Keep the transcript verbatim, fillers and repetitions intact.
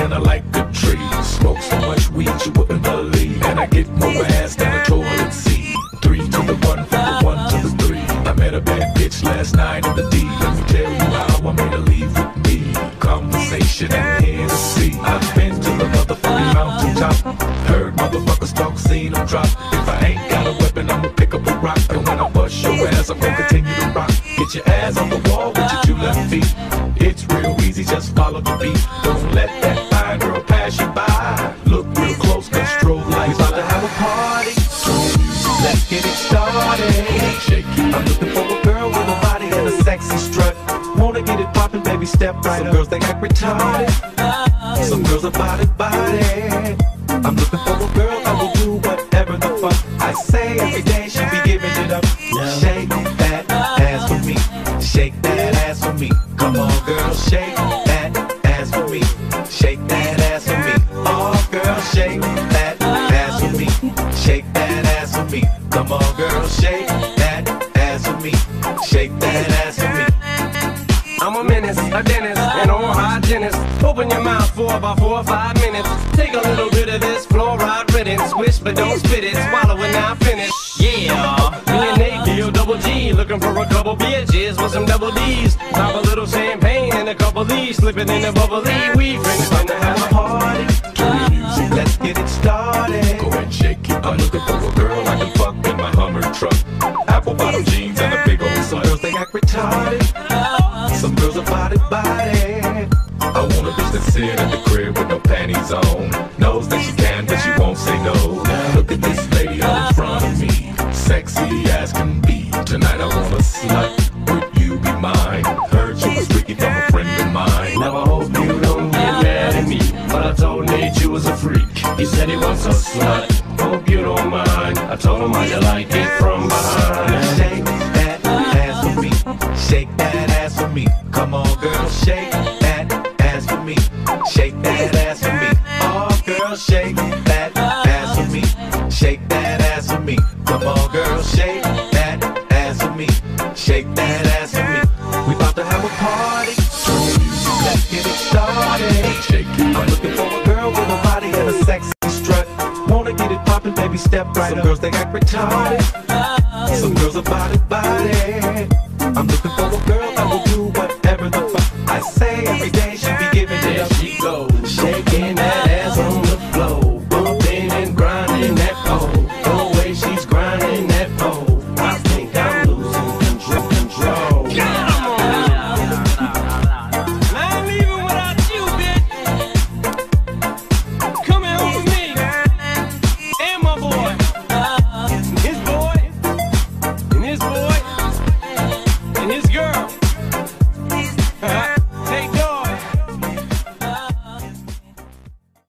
kinda like a tree. Smoke so much weed you wouldn't believe. And I get more ass than a toilet seat. Three to the one, from the one to the three. I met a bad bitch last night in the D. Let me tell you how I made her leave with me. Conversation and Hennessy. I've been to the motherfucking mountaintop. Heard motherfuckers talk, seen them drop. If I ain't got a weapon, I'ma pick up a rock. And when I bust your ass, I'm gonna continue to rock. Get your ass on the wall with your two left feet. It's real easy, just follow the beat. Don't let that fine girl pass you by. Look real close, cause strobe lights. We about to have a party. Let's get it started. I'm looking for a girl with a body and a sexy strut. Wanna get it poppin', baby, step right up. Some girls, they act retarded. Some girls are body, body. I'm looking for a girl that will do whatever the fuck I say. Every day she be giving it up. Shake that ass for me. Shake that ass for me. Come on, girl, shake that ass for me. Shake that ass for me. Oh, girl, shake that ass for me. Shake that ass for me. Come on, girl, shake that ass for me. Shake that ass for me. I'm a menace, a dentist, an oral hygienist. Open your mouth for about four or five minutes. Take a little bit of this fluoride riddance. Swish but don't spit it, swallow it now finish. Yeah, me and Nate deal double G. Looking for a couple bitches with some double D's. Pop a little champagne and a couple D's. Slipping in the bubbly weed. Friends Time to have a party. Let's get it started. Go ahead and shake it. I'm looking for a girl I can fuck in my Hummer truck. Apple bottom jeans and a big old Some girls, they act retarded. Some girls are body, body. I want a bitch that sit at the crib with no panties on. Knows that she can, but she won't say no. Look at this lady all in front of me. Sexy as can be. Tonight I want a slut. Would you be mine? Heard you was freaky from a friend of mine. Now I hope you don't get mad at me, but I told Nate you was a freak. He said he wants a slut. Hope you don't mind. I told him how you like it from behind. Shake that ass for me. Shake that ass for me. Come on, girl, shake that ass for me. Shake that ass for me. Oh, girl, shake that ass for me. Shake that ass for me. Come on, girl, shake that ass for me. Shake that ass for me. We about to have a party. Let's get it started. I'm looking for a girl with a body and a sexy strut. Wanna get it poppin', baby, step right up. Some girls, they act retarded. Some girls are body, body. I'm looking for a girl that will do whatever the fuck I say. Every day she be giving it up. There she goes, shaking that ass on the floor, bumping and grinding that pole. The way she's grinding that pole, I think I'm losing control. control. Come on! I ain't leaving without you, bitch. Come here home with me, and my boy, his boy, and his boy, and his girl.